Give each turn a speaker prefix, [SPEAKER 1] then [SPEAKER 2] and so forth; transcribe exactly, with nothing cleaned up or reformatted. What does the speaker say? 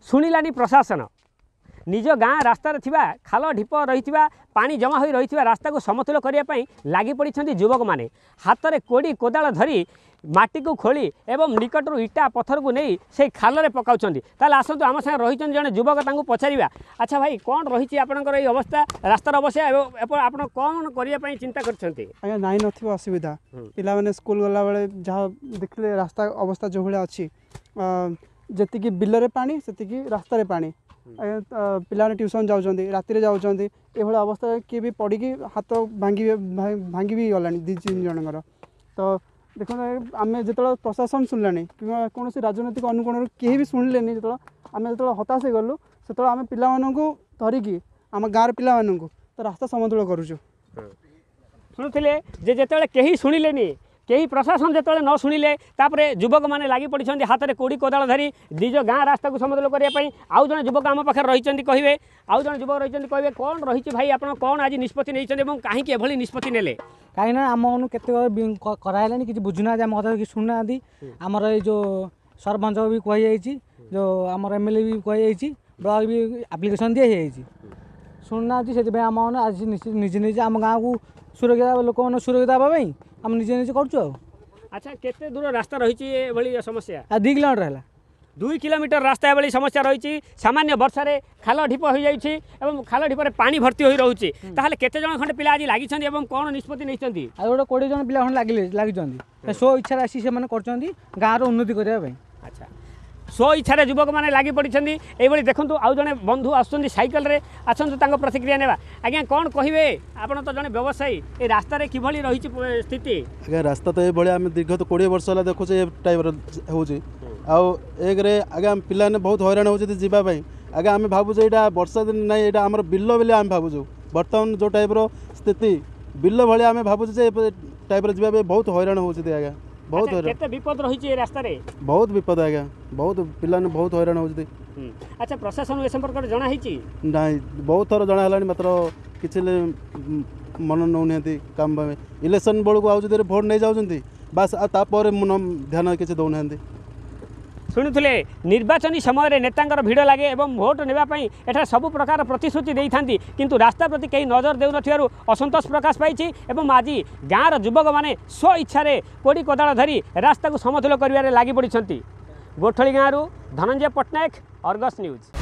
[SPEAKER 1] शुणिलानी प्रशासन निज गाँ रास्तार थिबा खाल ढीप रही पानी जमा हो रही रास्ता को समतुल करने लगी पड़ी युवक मैंने हाथ में कोड़ी कोदाल धरी माटी को खोली एवं निकटरू इटा पत्थर को नहीं से खाल में पकाउं ताल आसतु आम सागे रही जड़े युवक पचारा अच्छा भाई कौन रही आपंकर ये अवस्था रास्तार अवस्था आप कौन करने चिंता कर
[SPEAKER 2] नाई न असुविधा पिला मैंने स्कूल गला बेले जहाँ देखले रास्ता अवस्था जो भाया अच्छी जी बिल पानी से रास्तार पानी पिला ट्यूशन जाऊँच राति जाऊँच ये अवस्था किए भी पड़ी हाथ भांगी भांगी भी गला दी तीन जनकर तो देखो आम जो प्रशासन शुणला कि कौन राजनैतिक अनुकोण कहीं भी शुणिले जो आम जो हताश हो गलु से आम पिला धरिकी आम गाँव पिला तो रास्ता समतुल करुचु
[SPEAKER 1] शुणुले जे कहीं शुणिले कहीं प्रशासन जो न शुणिले युवक मैंने लगी पड़ी हाथ में कोड़ी कोदाल धरी निज गाँ रास्ता को समतुल करने आउ जन युवक आम पाखे रही कहे आउ जन युवक रही कहे कौन रही भाई आप कौन आज निष्पत्ति नहीं कहीं एभली निष्पत्ति ने
[SPEAKER 3] कहीं आम के कराला कि बुझुना आम कथा कि शुणुना आमर ये जो सरपंच भी कही जो आम एम एल ए भी कही ब्लॉक भी एप्लिकेशन दी शुणुना से आम आज निजे निजे आम गाँव को सुरक्षा लोक मैंने सुरक्षा देवाई आम निजे निजे कर
[SPEAKER 1] अच्छा केते दूर रास्ता रही समस्या
[SPEAKER 3] दुई किलोमीटर है
[SPEAKER 1] दुई किलोमीटर रास्ता एभली समस्या रही सामान्य वर्षा खाल ढीप हो जाए खाल ढीपर पानी भर्ती हो रोचे ताहले केते जन खंडे पिला आज लगी कौन निष्पत्ति नहीं
[SPEAKER 3] गोटे कोड़े जन पिला लगे लगी सो इच्छा आसी से गाँव उन्नति करने
[SPEAKER 1] अच्छा स्व इच्छा युवक मैंने लगी पड़ी ये देखो आउ जड़े बंधु आसुँच सैकल आसतु प्रतिक्रिया नेबा आज्ञा कौन कहे आप तो जड़े व्यवसायी ये रास्तार किभली रही स्थिति
[SPEAKER 4] आज्ञा रास्ता तो ये आम दीर्घ तो कोड़े वर्ष है देखुचे ये टाइप हो एक आगे पिलाने बहुत हैरान होती जावाई आगे आम भावुँ यहाँ वर्षा दिन ना यहाँ आम बिल बोली आम भावुँ बर्तमान जो टाइप स्थिति बिल भाई आम भावुँ टाइप जावाई बहुत हैरान होती आज्ञा बहुत
[SPEAKER 1] केते विपद रही रास्ता रे
[SPEAKER 4] बहुत विपद आज्ञा बहुत पिलाने बहुत हैरान होती
[SPEAKER 1] अच्छा प्रशासन ए संपर्क में जना
[SPEAKER 4] ना बहुत थर जना मात्र किसी मन नौ काम इलेक्शन बेलू आउे भोट नहीं जाऊँच बास तापर ध्यान किसी दौना
[SPEAKER 1] शुणुले निर्वाचनी समय नेतांकर भिड़ लगे और भोट नापी एठार सबु प्रकार प्रतिश्रुति दे था किंतु रास्ता प्रति कहीं नजर देउ नथियारु असंतोष प्रकाश पाई एवं आज गाँव युवक मैंने स्व इच्छा कोड़ी कोदाल धरी रास्ता को समतुल कर लगी पड़ी गोठली गाँव धनंजय पट्टनायक अर्गस न्यूज।